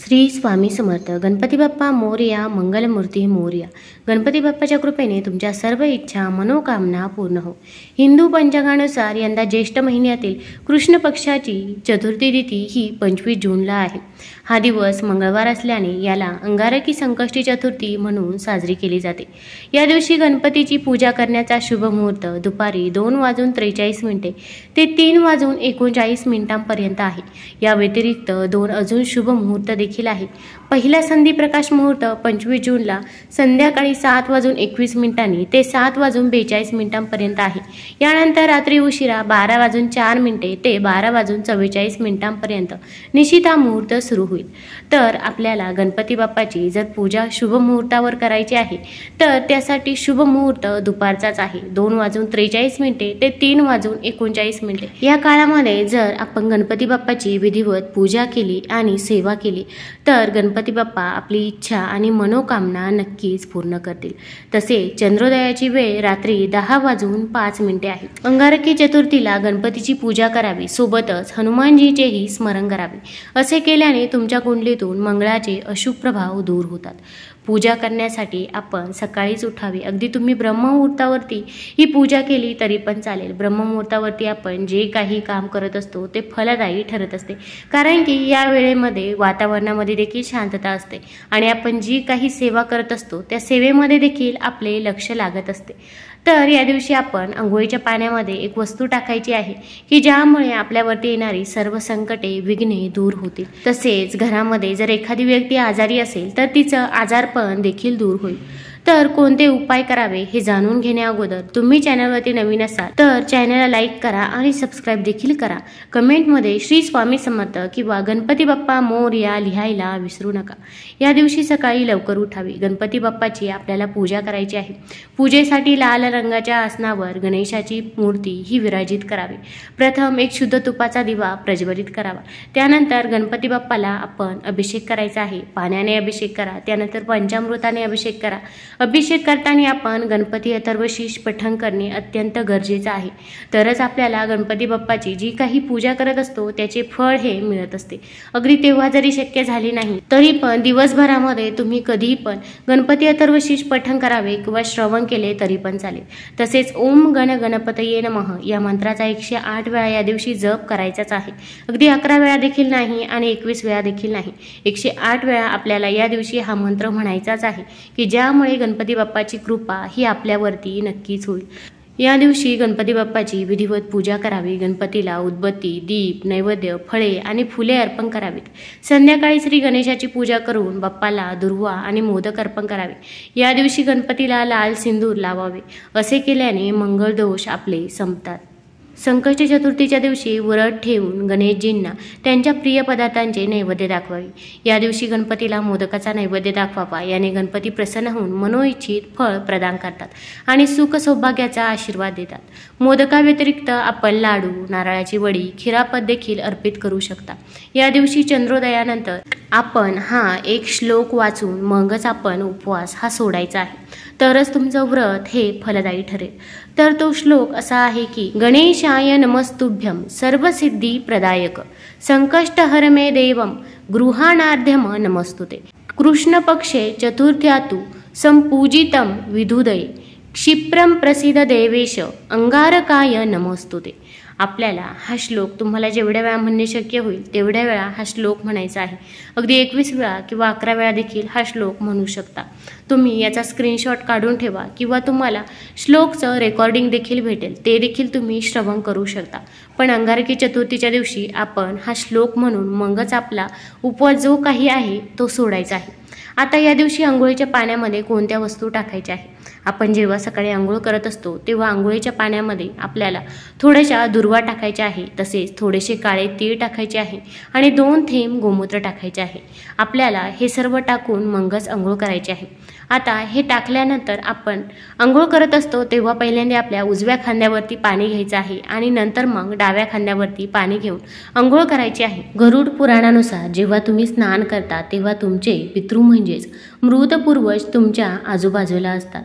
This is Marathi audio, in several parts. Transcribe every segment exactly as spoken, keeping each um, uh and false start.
श्री स्वामी समर्थ. गणपती बाप्पा मोरया, मंगलमूर्ती मोरया. गणपती बाप्पाच्या कृपेने तुमच्या सर्व इच्छा मनोकामना पूर्ण हो. हिंदू पंचांगानुसार यंदा ज्येष्ठ महिन्यातील कृष्ण पक्षाची चतुर्थी तिथी ही पंचवीस जूनला आहे. हा दिवस मंगळवार असल्याने याला अंगारकी संकष्टी चतुर्थी म्हणून साजरी केली जाते. या दिवशी गणपतीची पूजा करण्याचा शुभ मुहूर्त दुपारी दोन वाजून त्रेचाळीस मिनिटे ते तीन वाजून एकोणचाळीस मिनिटांपर्यंत आहे. या व्यतिरिक्त दोन अजून शुभ मुहूर्त देखील आहे. पहिला संधी प्रकाश मुहूर्त पंचवीस जूनला संध्याकाळी सात वाजून एकवीस मिनिटांनी ते सात वाजून बेचाळीस मिनिटांपर्यंत आहे. यानंतर रात्री उशिरा बारा वाजून चार मिनिटे ते बारा वाजून चव्वेचाळीस मिनिटांपर्यंत निशिता मुहूर्त सुरू होईल. तर आपल्याला गणपती बाप्पाची जर पूजा शुभ मुहूर्तावर करायची आहे तर त्यासाठी शुभ मुहूर्त दुपारचाच आहे. दोन वाजून त्रेचाळीस मिनिटे ते तीन वाजून एकोणचाळीस मिनिटे. या काळामध्ये जर आपण गणपती बाप्पाची विधिवत पूजा केली आणि सेवा केली तर गणपती बाप्पा आपली इच्छा आणि मनोकामना नक्कीच पूर्ण करतील. तसेच चंद्रोदयाची वेळ रात्री दहा वाजून पाच मिनिटे आहे. अंगारकी चतुर्थीला गणपतीची पूजा करावी, सोबतच हनुमानजीचेही स्मरण करावे. असे केल्याने तुमच्या कुंडलीतून मंगळाचे अशुभ प्रभाव दूर होतात. पूजा करण्यासाठी आपण सकाळीच उठावे. अगदी तुम्ही ब्रह्ममुहूर्तावरती ही पूजा केली तरी पण चालेल. ब्रह्ममुहूर्तावरती आपण जे काही काम करत असतो ते फलदायी ठरत असते, कारण की या वेळेमध्ये वातावरणामध्ये देखील शांतता असते आणि आपण जी काही सेवा करत असतो त्या सेवेमध्ये देखील आपले लक्ष लागत असते. तर या दिवशी आपण अंघोळीच्या पाण्यामध्ये एक वस्तू टाकायची आहे की ज्यामुळे आपल्यावरती येणारी सर्व संकटे विघ्ने दूर होतील. तसेच घरामध्ये जर एखादी व्यक्ती आजारी असेल तर तिचं आजारपण देखील दूर होईल. तर कोणते उपाय करावे हे जाणून घेण्या अगोदर तुम्ही चॅनलवरती नवीन असाल तर चॅनलला लाईक करा आणि सबस्क्राईब देखील करा. कमेंटमध्ये श्री स्वामी समर्थ किंवा गणपती बाप्पा मोरया लिहायला विसरू नका. या दिवशी सकाळी लवकर उठावे. गणपती बाप्पाची आपल्याला पूजा करायची आहे. पूजेसाठी लाल रंगाच्या आसनावर गणेशाची मूर्ती ही विराजित करावी. प्रथम एक शुद्ध तुपाचा दिवा प्रज्वलित करावा. त्यानंतर गणपती बाप्पाला आपण अभिषेक करायचा आहे. पाण्याने अभिषेक करा, त्यानंतर पंचामृताने अभिषेक करा. अभिषेक करताना आपण गणपती अथर्वशीर्ष पठण करणे अत्यंत गरजेचं आहे. तरच आपल्याला गणपती बाप्पाची जी काही पूजा करत असतो त्याचे फळ हे मिळत असते. अगदी तेव्हा जरी शक्य झाले नाही तरी पण दिवसभरामध्ये तुम्ही कधीही पण गणपती अथर्वशीर्ष पठण करावे किंवा श्रवण केले तरी पण चालेल. तसेच ओम गण गणपतये नमः या मंत्राचा एकशे आठ वेळा या दिवशी जप करायचाच आहे. अगदी अकरा वेळा देखील नाही आणि एकवीस वेळा देखील नाही, एकशे आठ वेळा आपल्याला या दिवशी हा मंत्र म्हणायचाच आहे की ज्यामुळे गणपती बाप्पाची कृपा ही आपल्यावरती नक्कीच होईल. या दिवशी गणपती बाप्पाची विधिवत पूजा करावी. गणपतीला उदबत्ती, दीप, नैवेद्य, फळे आणि फुले अर्पण करावीत. संध्याकाळी श्री गणेशाची पूजा करून बाप्पाला दुर्वा आणि मोदक अर्पण करावे. या दिवशी गणपतीला लाल सिंदूर लावावे. असे केल्याने मंगळ दोष आपले संपतात. संकष्टी चतुर्थीच्या दिवशी व्रत ठेवून गणेशजींना त्यांच्या प्रिय पदार्थांचे नैवेद्य दाखवावे. या दिवशी गणपतीला मोदकाचा नैवेद्य दाखवावा. याने गणपती प्रसन्न होऊन मनोइच्छित फळ प्रदान करतात आणि सुख सौभाग्याचा आशीर्वाद देतात. मोदकाव्यतिरिक्त आपण लाडू, नारळाची वडी, खिरापत देखील अर्पित करू शकता. या दिवशी चंद्रोदयानंतर आपण हा एक श्लोक वाचून मगच आपण उपवास हा सोडायचा आहे. तरच तुमचं व्रत हे फलदायी ठरेल. तर तो श्लोक असा आहे की गणेशाय नमस्तुभ्यं सर्वसिद्धी प्रदायक संकष्टहर मे देवं गृहाणार्ध्यम नमस्तुते. कृष्ण पक्षे चतुर्थ्यातु संपूजितं विधुदये क्षिप्रं प्रसिद्ध देवेश अंगारकाय नमस्तुते. आपल्याला हा श्लोक तुम्हाला जेवढ्या वेळा म्हणणे शक्य होईल तेवढ्या वेळा हा श्लोक म्हणायचा आहे. अगदी एकवीस वेळा किंवा अकरा वेळा देखील हा श्लोक म्हणू शकता. तुम्ही याचा स्क्रीनशॉट काढून ठेवा किंवा तुम्हाला श्लोकचं रेकॉर्डिंग देखील भेटेल, ते देखील तुम्ही श्रवण करू शकता. पण अंगारकी चतुर्थीच्या दिवशी आपण हा श्लोक म्हणून मगच आपला उपवास जो काही आहे तो सोडायचा आहे. आता या दिवशी आंघोळीच्या पाण्यामध्ये कोणत्या वस्तू टाकायच्या आहे? आपण जेव्हा सकाळी आंघोळ करत असतो तेव्हा आंघोळीच्या पाण्यामध्ये आपल्याला थोड्याशा दुर्वा टाकायच्या आहे. तसेच थोडेसे काळे तीळ टाकायचे आहे आणि दोन थेंब गोमूत्र टाकायचे आहे. आपल्याला हे सर्व टाकून मगच आंघोळ करायचे आहे. आता हे टाकल्यानंतर आपण आंघोळ करत असतो तेव्हा पहिल्यांदा आपल्या उजव्या खांद्यावरती पाणी घ्यायचं आहे आणि नंतर मग डाव्या खांद्यावरती पाणी घेऊन आंघोळ करायची आहे. गरुड पुराणानुसार जेव्हा तुम्ही स्नान करता तेव्हा तुमचे पितृ म्हणजेच मृत पूर्वज तुमच्या आजूबाजूला असतात.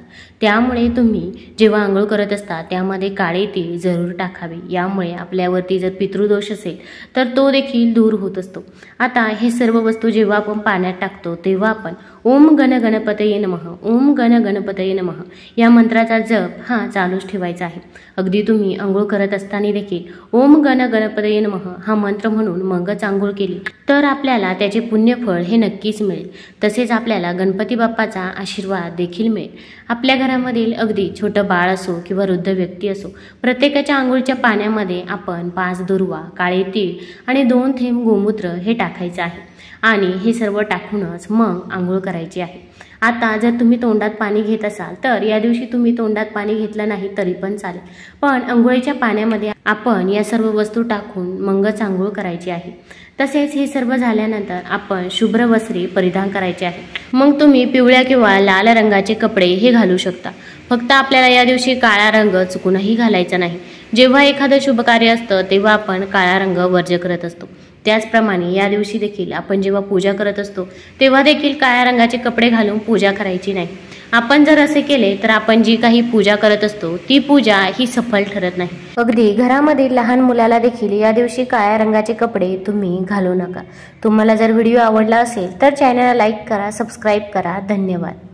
त्यामुळे तुम्ही जेव्हा आंघोळ करत असता त्यामध्ये काळे तीळ जरूर टाकावे। यामुळे आपल्यावरती जर पितृदोष असेल तर तो देखील दूर होत असतो। आता हे सर्व वस्तू जेव्हा आपण पाण्यात टाकतो तेव्हा आपण ओम गण गणपतये नमः, ओम गण गणपतये नमः या मंत्राचा जप हा चालूच ठेवायचा आहे। अगदी तुम्ही आंघोळ करत असताना देखील ओम गण गणपतये नमः हा मंत्र म्हणून मगच आंघोळ केली तर आपल्याला त्याचे पुण्यफळ हे नक्कीच मिळेल। तसेच आपल्याला गणपती बाप्पाचा आशीर्वाद देखील मिळेल। आपल्या घरामधील अगदी छोटं बाळ असो किंवा वृद्ध व्यक्ती असो, प्रत्येकाच्या आंघोळीच्या पाण्यामध्ये आपण पाच दुर्वा, काळे तीळ आणि दोन थेंब गोमूत्र हे टाकायचं आहे आणि हे सर्व टाकूनच मग आंघोळ करायची आहे। आता जर तुम्ही तोंडात पाणी घेत असाल तर या दिवशी तुम्ही तोंडात पाणी घेतलं नाही तरी पण चालेल, पण आंघोळीच्या पाण्यामध्ये आपण या सर्व वस्तू टाकून मगच आंघोळ करायची आहे। तसेच हे सर्व झाल्यानंतर आपण शुभ्र वस्त्रे परिधान करायचे आहे। मग तुम्ही पिवळ्या किंवा लाल रंगाचे कपडे हे घालू शकता। फक्त आपल्याला या दिवशी काळा रंग चुकूनही घालायचा नाही। जेव्हा एखादं शुभ कार्य असतं तेव्हा आपण काळा रंग वर्ज्य करत असतो। त्याचप्रमाणे या दिवशी देखील आपण जेव्हा पूजा करत असतो तेव्हा देखील काळ्या रंगाचे कपडे घालून पूजा करायची नाही। आपण जर असे केले तर आपण जी काही पूजा करत असतो ती पूजा ही सफल ठरत नाही। अगदी घरामध्ये लहान मुलाला देखील या दिवशी काळ्या रंगाचे कपडे तुम्ही घालू नका। तुम्हाला जर व्हिडिओ आवडला असेल तर चॅनलला लाईक करा, सबस्क्राईब करा। धन्यवाद।